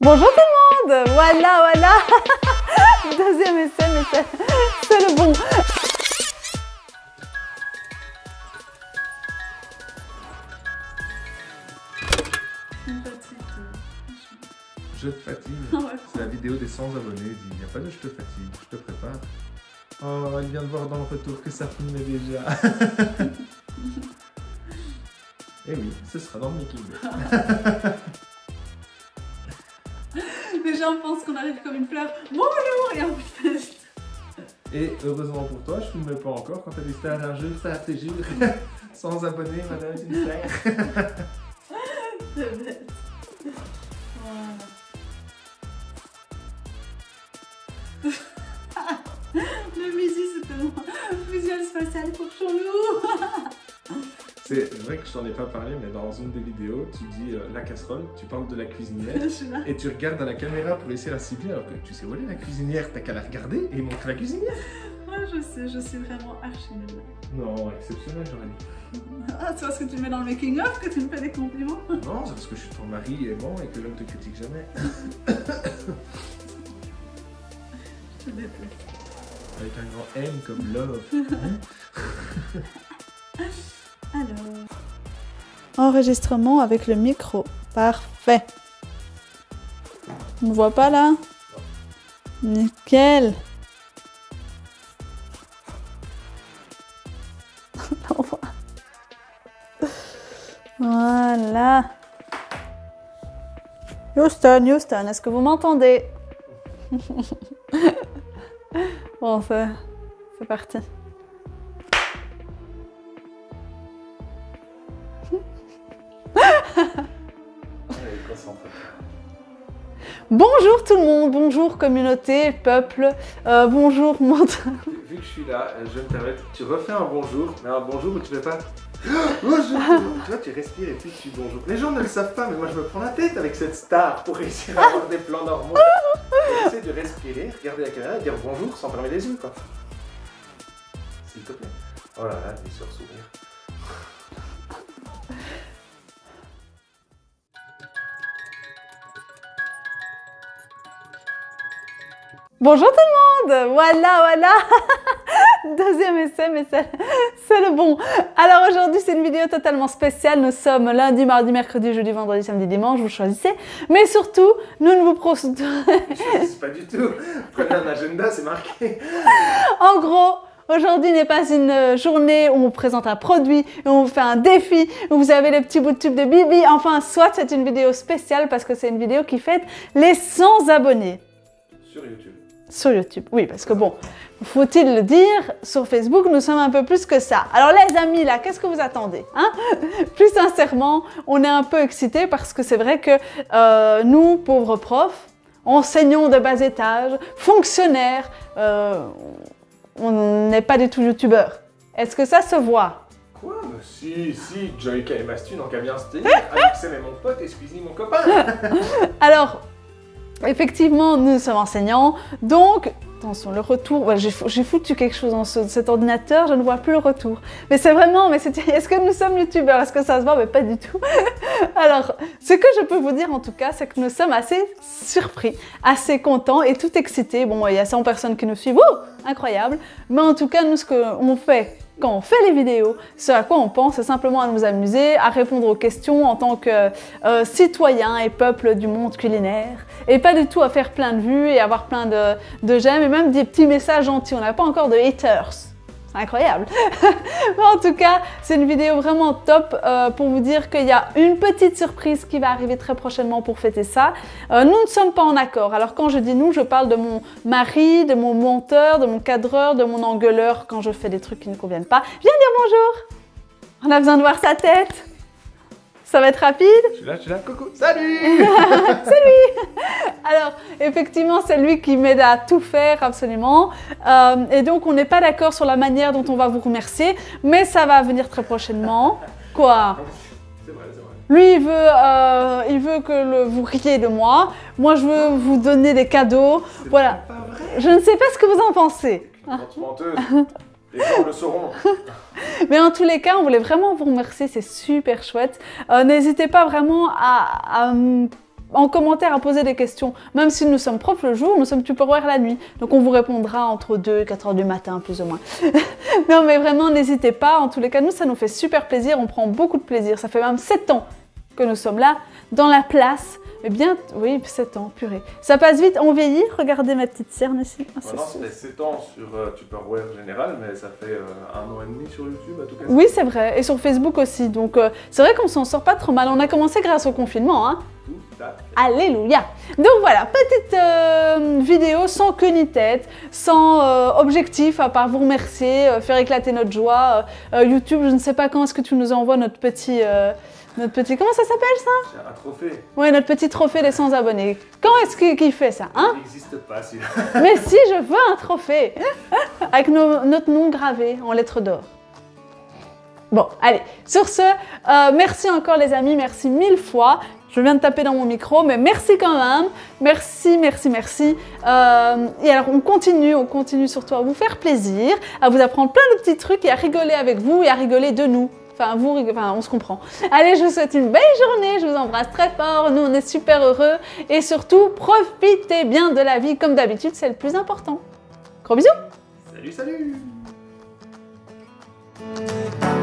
Bonjour tout le monde. Voilà. Deuxième essai, mais c'est le bon. Je te fatigue. C'est la vidéo des 100 abonnés. Il n'y a pas de je te fatigue, je te prépare. Oh, elle vient de voir dans le retour que ça filmait déjà. Et oui, ce sera dans le making. Les gens pensent qu'on arrive comme une fleur. Bonjour, et en fait. Et heureusement pour toi, je ne filme pas encore quand tu as dit c'était un jeu, ça te jure. 100 abonnés, madame, c'est une fleur. C'est bête. Voilà. Le musique, c'est tellement visuel spatial pour chelou. C'est vrai que je t'en ai pas parlé, mais dans une des vidéos, tu dis la casserole, tu parles de la cuisinière et tu regardes à la caméra pour essayer de la cibler alors que tu sais où elle est la cuisinière, t'as qu'à la regarder et montrer la cuisinière. Ouais, je suis vraiment archi nulle. Non, exceptionnel, j'aurais dit. Ah, c'est parce que tu me mets dans le making-of que tu me fais des compliments? Non, c'est parce que je suis ton mari aimant et que l'homme te critique jamais. Je te déteste. Avec un grand M comme love. Alors. Enregistrement avec le micro. Parfait. On ne voit pas là? Nickel. Voilà. Houston, est-ce que vous m'entendez? Bon, c'est parti. Bonjour tout le monde, bonjour communauté, peuple, bonjour monde. Vu que je suis là, je vais me permettre, tu refais un bonjour, mais un bonjour où tu fais pas bonjour. Tu vois, tu respires et puis tu dis bonjour. Les gens ne le savent pas, mais moi je me prends la tête avec cette star pour réussir à avoir des plans normaux. J'essaie de respirer, regarder la caméra et dire bonjour sans fermer les yeux, quoi. S'il te plaît. Oh là là, des sourires. Bonjour tout le monde, voilà. Deuxième essai, mais c'est le bon. Alors aujourd'hui, c'est une vidéo totalement spéciale. Nous sommes lundi, mardi, mercredi, jeudi, vendredi, samedi, dimanche. Vous choisissez. Mais surtout, nous ne vous proposons... Je pas du tout. Prenez un agenda, c'est marqué. En gros... Aujourd'hui n'est pas une journée où on présente un produit, où on fait un défi, où vous avez les petits bouts de tube de Bibi. Enfin, soit c'est une vidéo spéciale parce que c'est une vidéo qui fête les 100 abonnés. Sur YouTube. Sur YouTube, oui, parce que bon, faut-il le dire, sur Facebook, nous sommes un peu plus que ça. Alors les amis, là, qu'est-ce que vous attendez, hein? Plus sincèrement, on est un peu excités parce que c'est vrai que nous, pauvres profs, enseignants de bas étage, fonctionnaires, on n'est pas du tout youtubeurs. Est-ce que ça se voit? Quoi? Si, Joyka et Mastu n'ont qu'à bien se tenir. Alexem est mon pote et Squeezie mon copain. Alors, effectivement, nous sommes enseignants, donc, attention, le retour, ouais, j'ai foutu quelque chose dans cet ordinateur, je ne vois plus le retour. Mais c'est vraiment, est-ce que nous sommes youtubeurs? Est-ce que ça se voit? Mais pas du tout. Alors, ce que je peux vous dire en tout cas, c'est que nous sommes assez surpris, assez contents et tout excités. Bon, il y a 100 personnes qui nous suivent, incroyable. Mais en tout cas, nous, ce qu'on fait quand on fait les vidéos, ce à quoi on pense, c'est simplement à nous amuser, à répondre aux questions en tant que citoyens et peuple du monde culinaire, et pas du tout à faire plein de vues et avoir plein de j'aime et même des petits messages gentils. On n'a pas encore de haters. C'est incroyable. Mais en tout cas, c'est une vidéo vraiment top pour vous dire qu'il y a une petite surprise qui va arriver très prochainement pour fêter ça. Nous ne sommes pas en accord. Alors quand je dis nous, je parle de mon mari, de mon monteur, de mon cadreur, de mon engueuleur quand je fais des trucs qui ne conviennent pas. Viens dire bonjour. On a besoin de voir sa tête. Ça va être rapide? Je suis là, coucou, salut. Salut. Alors, effectivement, c'est lui qui m'aide à tout faire, absolument. Et donc, on n'est pas d'accord sur la manière dont on va vous remercier, mais ça va venir très prochainement. Quoi? C'est vrai. Lui, il veut que vous riez de moi. Moi, je veux vous donner des cadeaux. Voilà. Pas vrai. Je ne sais pas ce que vous en pensez. Menteuse. Les gens le sauront. Mais en tous les cas, on voulait vraiment vous remercier, c'est super chouette. N'hésitez pas vraiment à en commentaire à poser des questions. Même si nous sommes profs le jour, nous sommes Tupperware la nuit. Donc on vous répondra entre 2 et 4 heures du matin, plus ou moins. Non mais vraiment, n'hésitez pas. En tous les cas, nous, ça nous fait super plaisir. On prend beaucoup de plaisir. Ça fait même 7 ans que nous sommes là, dans la place. Mais bien, oui, 7 ans, purée. Ça passe vite, on vieillit. Regardez ma petite cerne ici. Ah, Maintenant, ça fait 7 ans sur Tupperware général, mais ça fait 1 an et demi sur YouTube à tout cas. Oui, c'est vrai. Et sur Facebook aussi. Donc, c'est vrai qu'on s'en sort pas trop mal. On a commencé grâce au confinement, hein. Tout à fait. Alléluia. Donc voilà, petite vidéo sans queue ni tête, sans objectif à part vous remercier, faire éclater notre joie. YouTube, je ne sais pas quand est-ce que tu nous envoies notre petit... Comment ça s'appelle ça? C'est un trophée. Oui, notre petit trophée des 100 abonnés. Quand est-ce qu'il fait ça, hein? Il n'existe pas celui-là. Mais si, je veux un trophée avec notre nom gravé en lettres d'or. Bon, allez, sur ce, merci encore les amis, merci 1000 fois. Je viens de taper dans mon micro, mais merci quand même. Merci, merci, merci. Et alors, on continue surtout à vous faire plaisir, à vous apprendre plein de petits trucs et à rigoler avec vous et à rigoler de nous. Enfin, on se comprend. Allez, je vous souhaite une belle journée, je vous embrasse très fort, nous on est super heureux et surtout, profitez bien de la vie comme d'habitude, c'est le plus important. Gros bisous! Salut, salut!